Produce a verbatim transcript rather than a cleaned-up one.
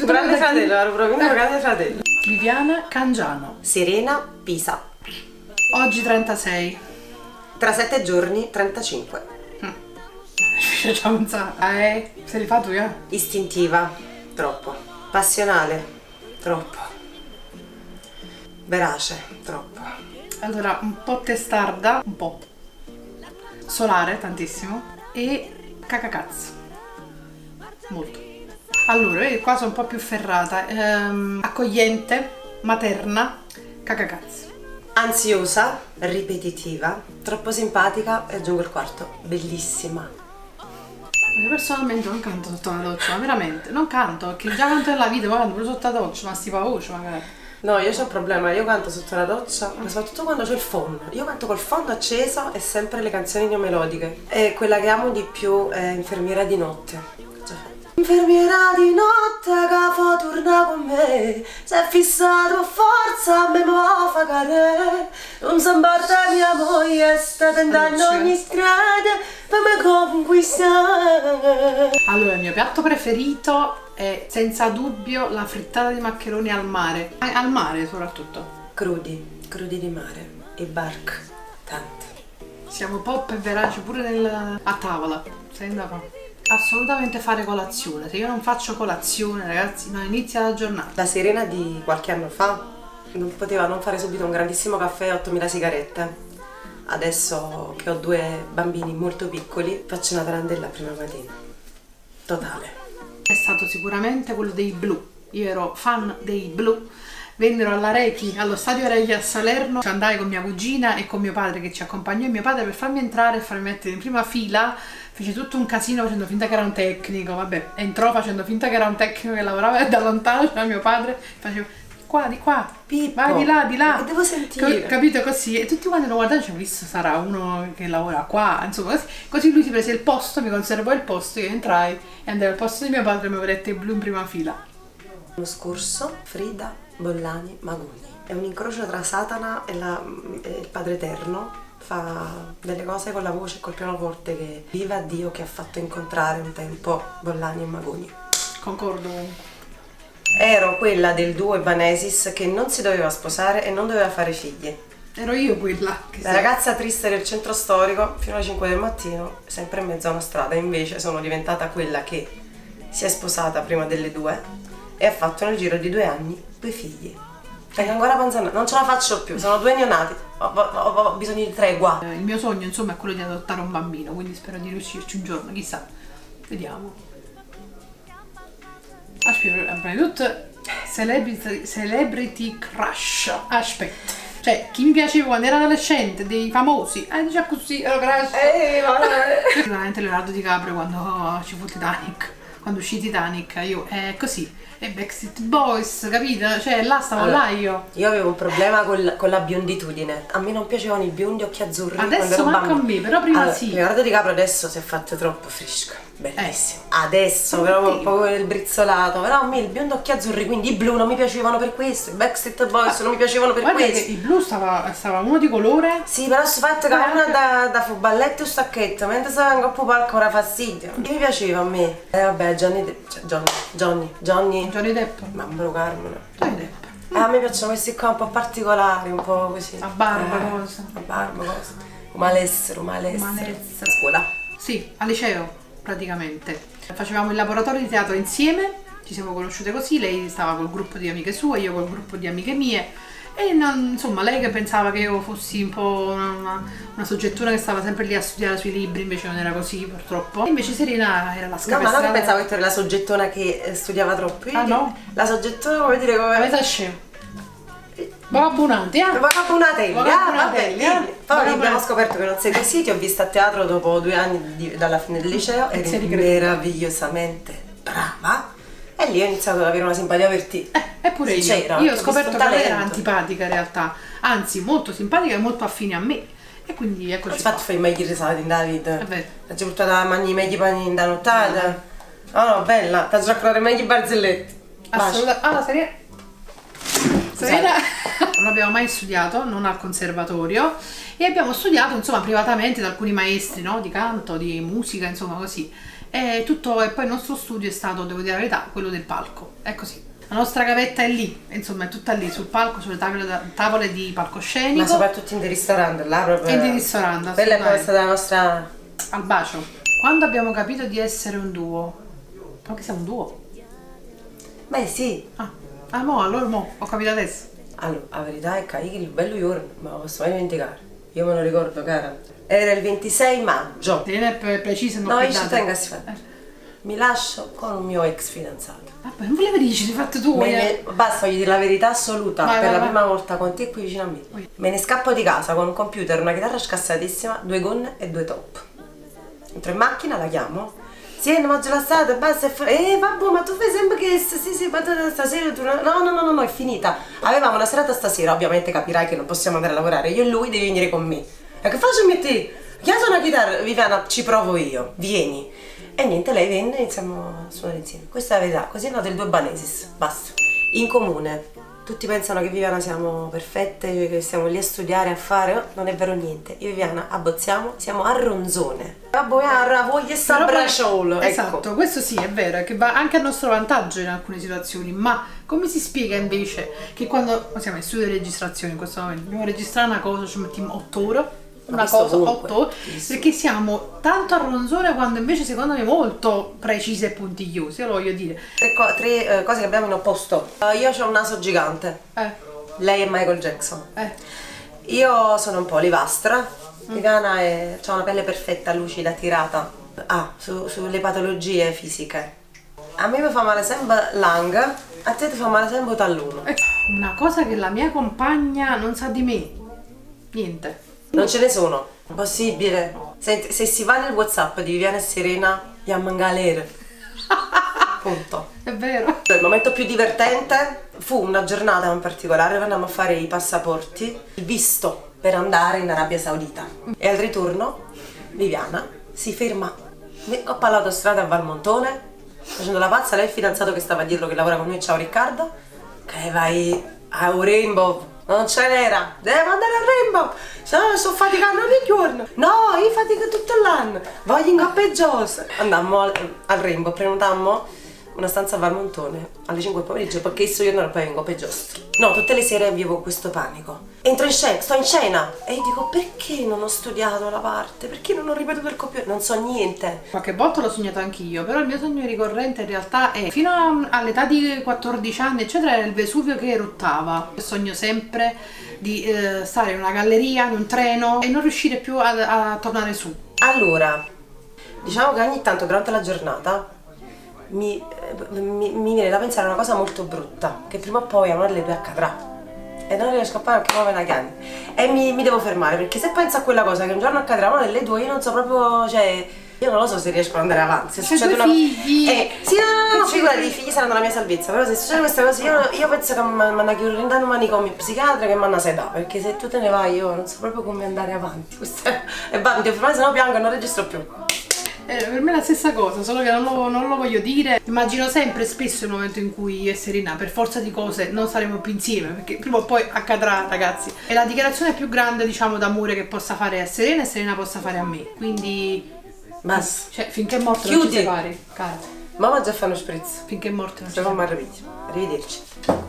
Tu grande fratello, ero proprio eh. grande fratello. Viviana Cangiano. Serena Pisa. Oggi trentasei. Tra sette giorni trentacinque. C'è un sacco. Eh, se li fa tu, eh? Istintiva, troppo. Passionale, troppo. Verace, troppo. Allora, un po' testarda, un po'. Solare, tantissimo. E cacacazzo. Molto. Allora, io qua sono un po' più ferrata. Ehm, accogliente, materna, cacacazzo. Ansiosa, ripetitiva, troppo simpatica e aggiungo il quarto, bellissima. Io personalmente non canto sotto la doccia, ma veramente, non canto, perché già canto nella vita, ma canto pure sotto la doccia, ma sti voce magari. No, io c'ho un problema, io canto sotto la doccia, ma soprattutto quando c'è il fondo. Io canto col fondo acceso e sempre le canzoni neomelodiche. E quella che amo di più è Infermiera di notte. Infermiera di notte che fa torna con me, se è fissato a forza me può fare, non si importa mia moglie, sta tentando ogni strada per me conquistare. Allora, il mio piatto preferito è senza dubbio la frittata di maccheroni al mare, al mare soprattutto. Crudi, crudi di mare e bark, tanti. Siamo pop e veraci pure nel... a tavola, senza fa. Assolutamente fare colazione, se io non faccio colazione ragazzi non inizia la giornata. La Serena di qualche anno fa non poteva non fare subito un grandissimo caffè e ottomila sigarette. Adesso che ho due bambini molto piccoli faccio una tarandella prima mattina, totale. È stato sicuramente quello dei Blu, io ero fan dei Blu. Vennero alla Rechi, allo stadio Rechi a Salerno, ci andai con mia cugina e con mio padre che ci accompagnò, e mio padre per farmi entrare e farmi mettere in prima fila fece tutto un casino facendo finta che era un tecnico, vabbè, entrò facendo finta che era un tecnico che lavorava e da lontano c'era mio padre, faceva qua, di qua, Pippo, vai di là, di là, che devo sentire, Co capito così, e tutti quanti lo guardavano e dicevano, visto sarà uno che lavora qua, insomma, così, così lui si prese il posto, mi conservò il posto, io entrai e andai al posto di mio padre e mi aveva detto il Blu in prima fila. L'anno scorso Frida Bollani Magugni è un incrocio tra Satana e, la, e il Padre Eterno, fa delle cose con la voce e col pianoforte che viva Dio che ha fatto incontrare un tempo Bollani e Magugni. Concordo. Ero quella del duo Evanesis che non si doveva sposare e non doveva fare figli. Ero io quella che la ragazza triste del centro storico fino alle cinque del mattino, sempre in mezzo a una strada. Invece sono diventata quella che si è sposata prima delle due e ha fatto nel giro di due anni due figli. Tengo ancora panzana, non ce la faccio più, sono due neonati, ho, ho, ho, ho bisogno di tregua. Il mio sogno insomma è quello di adottare un bambino, quindi spero di riuscirci un giorno, chissà, vediamo. Aspetta, prima di tutto, celebrity, celebrity crush, aspetta, cioè chi mi piaceva quando ero adolescente, dei famosi, eh dice così, ero crush. Ehi, vabbè. Sicuramente Leonardo DiCaprio quando ci fu Titanic, quando uscì Titanic, io, è così. E Backstreet Boys, capito? Cioè là stavo allora, là io. Io avevo un problema col, con la bionditudine. A me non piacevano i biondi occhi azzurri. Adesso manco a me, però prima allora, sì. Leonardo DiCaprio adesso si è fatto troppo fresco. Bellissimo. Eh. Adesso sì, però un po' il brizzolato. Però a me il biondo occhi azzurri, quindi i blu non mi piacevano per questo. I Backstreet Boys ah, non mi piacevano per questo. Il blu stava, stava uno di colore. Sì, però si fatto che una da, da fuballetto e stacchetto, mentre stava in coppo palco ora fastidio. Che mi piaceva a me. E eh, vabbè, Johnny Depp. Cioè, Johnny. Johnny. Johnny. Johnny Depp. Mamma Carmine. Johnny Depp. Eh, a me piacciono questi qua un po' particolari, un po' così. A barba eh, cosa. A barba cosa. Un malessere, un malessere. Malessere. A scuola? Sì, al liceo praticamente. Facevamo il laboratorio di teatro insieme, ci siamo conosciute così, lei stava col gruppo di amiche sue, io col gruppo di amiche mie. E non, insomma, lei che pensava che io fossi un po' una, una soggettura che stava sempre lì a studiare sui libri, invece non era così purtroppo. Invece Serena era la scapestrata. No, ma non pensavo che tu eri la soggettona che studiava troppo. Io ah no? La soggettona, come dire, come... Avete scemo. Vagabonati, eh? Vagabonatelli, Vagabonatelli, ah, eh? Poi abbiamo scoperto che non sei così, ti ho vista a teatro dopo due anni di, dalla fine del liceo, eri meravigliosamente brava. E lì ho iniziato ad avere una simpatia per te. Eh, eppure io. Io ho scoperto che lei era antipatica in realtà, anzi molto simpatica e molto affine a me. E quindi eccoci qua. Infatti fai meglio risate in David. È vero. Ti ho portato a mangiare meglio panini da nottata. Oh no, bella, ti ho già creato meglio barzelletti. Assolutamente. Ah, la serie... Serena non abbiamo mai studiato, non al conservatorio, e abbiamo studiato insomma privatamente da alcuni maestri, no? Di canto, di musica, insomma così. e tutto, e poi il nostro studio è stato, devo dire la verità, quello del palco, è così. La nostra gavetta è lì, insomma è tutta lì sul palco, sulle tavole, tavole di palcoscenico. Ma soprattutto in dei ristoranti, là proprio. E di ristorante, quella è poi stata la nostra... Al bacio. Quando abbiamo capito di essere un duo? Ma che siamo un duo? Beh sì. Ah, ah mo, allora mo, ho capito adesso. Allora, la verità è che il bello giorno, ma lo posso mai dimenticare. Io me lo ricordo, cara. Era il ventisei maggio. Tiene è preciso, non no, io pedate. ci tengo a si fare. Eh. Mi lascio con un mio ex fidanzato. Vabbè, non volevo dire, ci hai fatto tu. Me eh. ne, basta, voglio dire la verità assoluta. Vai, per vai, la vai. prima volta con te qui vicino a me. Vai. Me ne scappo di casa con un computer, una chitarra scassatissima, due gonne e due top. Entro in macchina, la chiamo. Sì, non mangio la strada, basta. Eh, vabbè, ma tu fai sempre che sì, sì, ma tu stasera tu no, no, no, no, no, è finita. Avevamo una serata stasera, ovviamente capirai che non possiamo andare a lavorare. Io e lui devi venire con me. E che faccio a te? Chiamo una chitarra, Viviana, ci provo io, vieni. E niente, lei venne e iniziamo a suonare insieme. Questa è la verità, così è nato il Due Banesis, basta. In comune, tutti pensano che Viviana siamo perfette, che stiamo lì a studiare, a fare, oh, non è vero niente. Io e Viviana abbozziamo, siamo a ronzone. Vabbè, voglio sta bracciolo. Esatto, ecco. questo sì, è vero, è che va anche a nostro vantaggio in alcune situazioni, ma come si spiega invece che quando siamo in studio di registrazione in questo momento, dobbiamo registrare una cosa, ci mettiamo otto ore? Una cosa, otto ore, perché siamo tanto a ronzone quando invece secondo me molto precise e puntigliose, io lo voglio dire. Tre, co tre uh, cose che abbiamo in opposto. Uh, io ho un naso gigante, eh. lei è Michael Jackson. Eh. Io sono un po' olivastra, mm. Viviana ha una pelle perfetta, lucida, tirata. Ah, su, sulle patologie fisiche. A me mi fa male sempre l'anga, a te ti fa male sempre talluno. Eh. Una cosa che la mia compagna non sa di me, niente. Non ce ne sono, impossibile. Senti, se si va nel WhatsApp di Viviana e Serena, andiamo in galera. Punto. È vero. Il momento più divertente fu una giornata in particolare, andammo a fare i passaporti, il visto per andare in Arabia Saudita. E al ritorno Viviana si ferma coppa all'autostrada a Valmontone, facendo la pazza, lei è il fidanzato che stava dietro, che lavora con noi, ciao Riccardo, che vai a un Rainbow. Non ce n'era, devo andare al Rainbow, se no sto faticando ogni giorno. No, io fatico tutto l'anno, voglio in Coppa e Gios. Andammo al, al Rainbow, prenotammo una stanza a Valmontone alle cinque del pomeriggio perché io non ero poi in Coppa e Gios. No, tutte le sere vivo questo panico. Entro in scena, sto in scena e io dico perché non ho studiato la parte, perché non ho ripetuto il copione, non so niente. Qualche volta l'ho sognato anch'io, però il mio sogno ricorrente in realtà è fino all'età di quattordici anni eccetera era il Vesuvio che eruttava. Sogno sempre di eh, stare in una galleria, in un treno e non riuscire più a, a tornare su. Allora, diciamo che ogni tanto durante la giornata mi, mi, mi viene da pensare a una cosa molto brutta, che prima o poi a una delle due accadrà. E non riesco a fare anche nuove una chiave. E mi, mi devo fermare, perché se penso a quella cosa che un giorno accadrà una delle due, io non so proprio, cioè, io non lo so se riesco ad andare avanti. Se C'è succede due una figli. Eh, sì, no, no, no, no figurati, i figli saranno la mia salvezza, però se succede questa cosa io, io penso che mi hanno chiuso in un manicomio psichiatra che mi hanno sedà, perché se tu te ne vai io non so proprio come andare avanti. Questo è... E va, mi devo fermare, se no piango e non registro più. Eh, per me è la stessa cosa, solo che non lo, non lo voglio dire. Immagino sempre spesso il momento in cui io e Serena, per forza di cose, non saremo più insieme, perché prima o poi accadrà, ragazzi. È la dichiarazione più grande, diciamo, d'amore che possa fare a Serena e Serena possa fare a me. Quindi, basta. Cioè, finché è morto non ci separi, cara. Mamma già fa uno spritz. Finché è morto non ci Siamo separi. arrivederci. Arrivederci.